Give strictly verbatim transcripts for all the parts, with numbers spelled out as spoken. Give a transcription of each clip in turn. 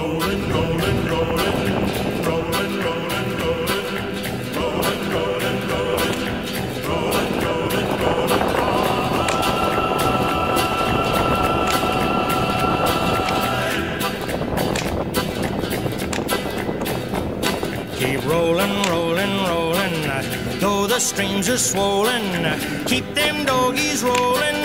rolling, rolling, rolling, rolling, rolling, rolling, rolling, rolling, rolling, rolling, rolling, rolling. Keep rolling, rolling, rolling, though the streams are swollen. Keep them doggies rolling,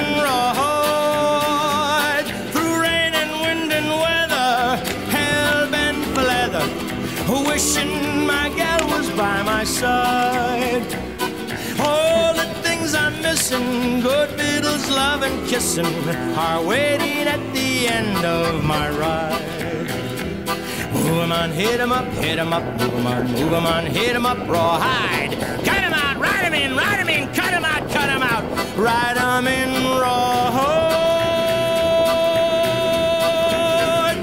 right through rain and wind and weather, hell bent for leather, wishing my gal was by my side. All the things I'm missing, good fiddles, love and kissing, are waiting at the end of my ride. Move 'em on, hit 'em up, hit 'em up, move 'em on, move 'em on, hit 'em up, rawhide. Cut 'em out, ride 'em in, ride 'em in, cut 'em out, cut 'em out, ride 'em in, rawhide.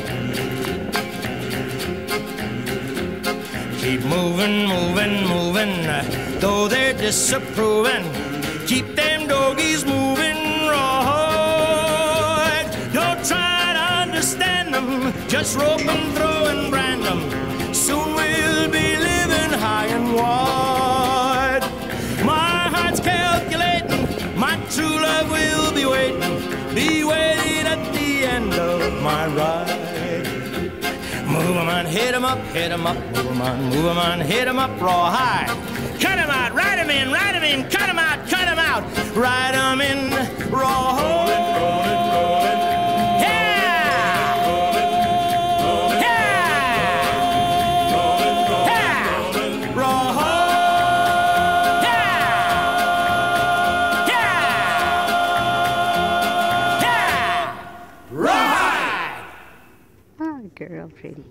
Keep moving, moving, moving, though they're disapproving. Keep them doggies moving, rawhide. Don't try to understand them, just rope and throw and brand them. Soon we'll be living high and wide. My heart's calculating, my true love will be waiting, be waiting at the end of my ride. Move 'em on, hit 'em up, hit 'em up, move 'em on, move 'em on, hit 'em up, rawhide. Cut 'em out, ride 'em in, ride 'em in, cut 'em out, cut 'em out, ride 'em in, rawhide. Rolling, rolling, rolling. Girl, pretty.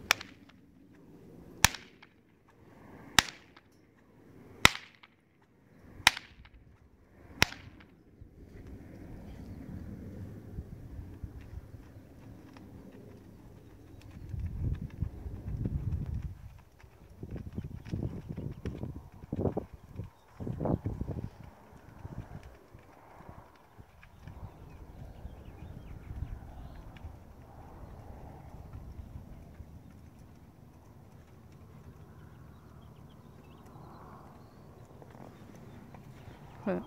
What?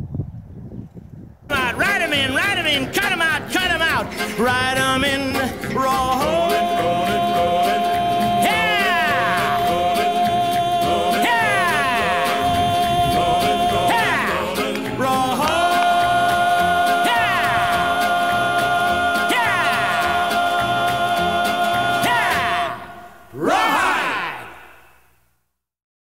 Ride 'em in, ride 'em in, cut 'em out, cut 'em out, ride 'em in,